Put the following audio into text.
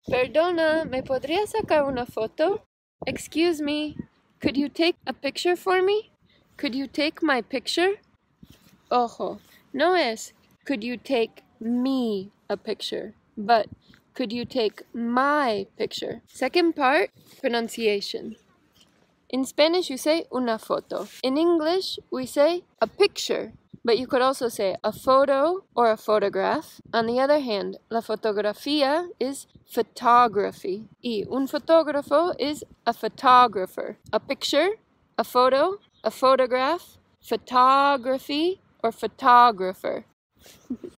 Perdona, ¿me podría sacar una foto? Excuse me, could you take a picture for me? Could you take my picture? Ojo, no es could you take me a picture, but could you take my picture? Second part, pronunciation. In Spanish, you say una foto. In English, we say a picture. But you could also say a photo or a photograph. On the other hand, la fotografía is photography. Y un fotógrafo is a photographer. A picture, a photo, a photograph, photography, or photographer.